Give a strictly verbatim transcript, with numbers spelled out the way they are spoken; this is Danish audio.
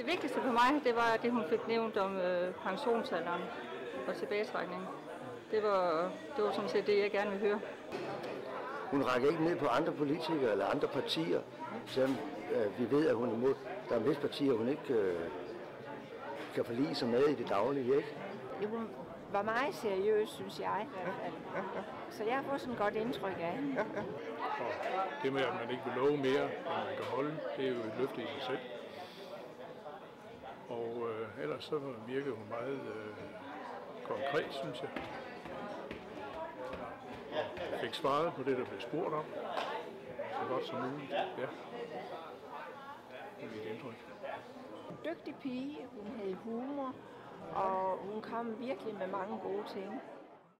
Det vigtigste for mig, det var det, hun fik nævnt om øh, pensionsalderen og tilbagetrækning. Det var, det var sådan set det, jeg gerne ville høre. Hun rækker ikke ned på andre politikere eller andre partier, selvom øh, vi ved, at hun er imod. Der er visse partier, hun ikke øh, kan forlige sig med i det daglige, ikke? Jo, hun var meget seriøs, synes jeg i hvert fald. Ja, ja. Så jeg har fået sådan et godt indtryk af hende. Ja, ja. Og det med, at man ikke vil love mere, end man kan holde, det er jo et løfte i sig selv. Og øh, ellers så virkede hun meget øh, konkret, synes jeg. Jeg fik svaret på det, der blev spurgt om, så godt som muligt. Ja. Det er mit indtryk. En dygtig pige, hun havde humor, og hun kom virkelig med mange gode ting.